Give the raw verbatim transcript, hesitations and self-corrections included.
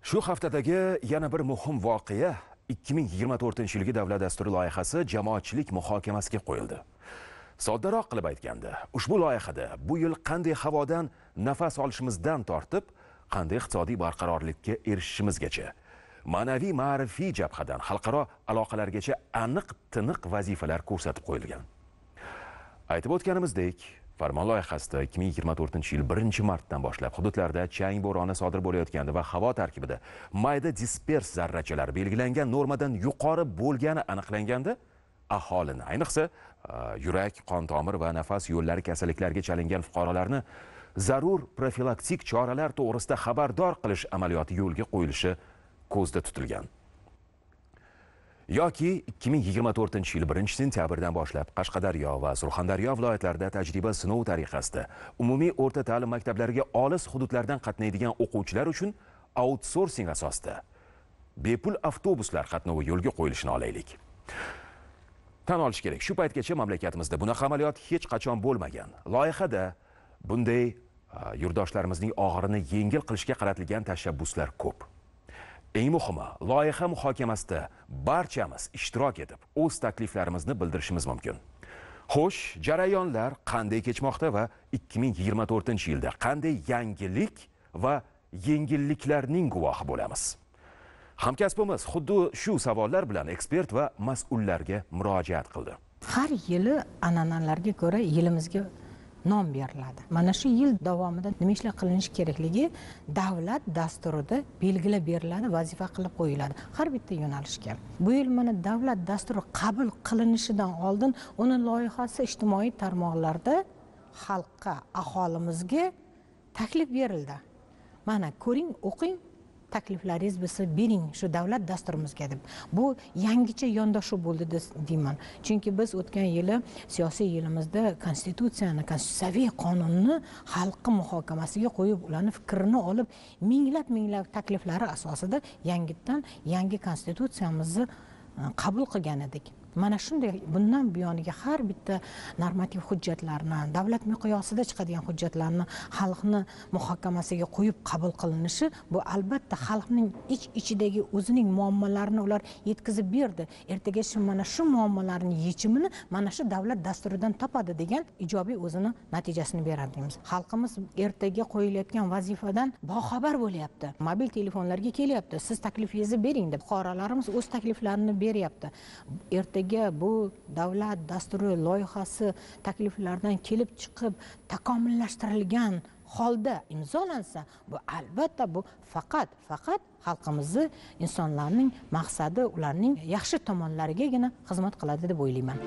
Shu haftadagi yana bir muhim voqea ikki ming yigirma to'rtinchi yilgi davlat dasturi loyihasi jamoatchilik muhokamasiga qo'yildi. Soddaroq qilib aytganda, ushbu loyihada bu yil qanday havodan nafas olishimizdan tortib, qanday iqtisodiy barqarorlikka erishishimizgacha, ma'naviy ma'rifiy jabhadan xalqaro aloqalargacha aniq-tiniq vazifalar ko'rsatib qo'yilgan. Aytib o'tganimizdek, farmon loyihasida ikki ming yigirma to'rtinchi yil birinchi martdan boshlab hududlarda chang bo'roni sodir bo'layotganda va havo tarkibida mayda dispers zarrachalar belgilangan normadan yuqori bo'lgani aniqlanganda, aholini, ayniqsa yurak, qon tomir va nafas yo'llari kasalliklariga chalingan fuqarolarni zarur profilaktik choralar to'g'risida xabardor qilish amaliyoti yo'lga qo'yilishi ko'zda tutilgan. Yoki ikki ming yigirma to'rtinchi yil birinchi sentyabrdan boshlab Qashqadaryo va Surxondaryo viloyatlarida tajriba sinov tariqasida umumiy o'rta ta'lim maktablariga olis hududlardan qatnaydigan o'quvchilar uchun outsourcing asosida bepul avtobuslar qatnovi yo'lga qo'yilishini olaylik. Tan olish kerak, shu paytgacha mamlakatimizda bunaqa amaliyot hech qachon bo'lmagan. Loyihada bunday yurtdoshlarimizning og'irini yengil qilishga qaratilgan tashabbuslar ko'p. Eng muhimi, loyiha muhokamasida barchamiz ishtirok etib, o'z takliflarimizni bildirishimiz mumkin. Xo'sh, jarayonlar qanday kechmoqda va ikki ming yigirma to'rtinchi yilda qanday yangilik va yengilliklarning guvohi bo'lamiz? Hamkasbimiz xuddi shu savollar bilan ekspert va mas'ullarga murojaat qildi. Har yili an'analarga ko'ra yilimizga nom beriladi. Mana shu yil davomida nima ishlar qilinishi kerakligi davlat dasturida belgilab beriladi, vazifa qilib qo'yiladi har bitta yo'nalishga. Bu yil mana davlat dasturi qabul qilinishidan oldin uni loyihasi ijtimoiy tarmoqlarda xalqqa, aholimizga taklif berildi. Mana ko'ring, o'qing, takliflaringiz bo'lsa bering shu davlat dasturimizga deb. Bu yangicha yondashuv bo'ldi deyman. Chunki biz o'tgan yili siyosiy yilimizda konstitutsiyani, konstitutsiyaviy qonunni xalqqa muhokamasiga qo'yib, ularning fikrini olib, minglab minglab takliflari asosida yangitdan yangi konstitutsiyamizni qabul qilgan edik. Mana shunday bundan buyoniga har bitta normativ hujjatlarni, davlat miqyosida chiqadigan hujjatlarni xalqni muhokamasiga qo'yib qabul qilinishi bu albatta xalqning ich-ichidagi o'zining muammolarini ular yetkazib berdi. Ertaga shu mana shu muammolarning yechimini mana shu davlat dasturidan topadi degan ijobiy o'zini natijasini beradi deymiz. Xalqimiz ertaga qo'yilayotgan vazifadan boxabar bo'lyapti. Mobil telefonlarga kelyapti. Siz taklifingizni bering deb fuqarolarimiz o'z takliflarini beryapti. Ertaga bu davlat dasturi loyihasi takliflardan kelib chiqib takomillashtirilgan holda imzolansa, bu albatta bu faqat faqat xalqimizni, insonlarning maqsadi, ularning yaxshi tomonlarigagina xizmat qiladi deb o'ylayman.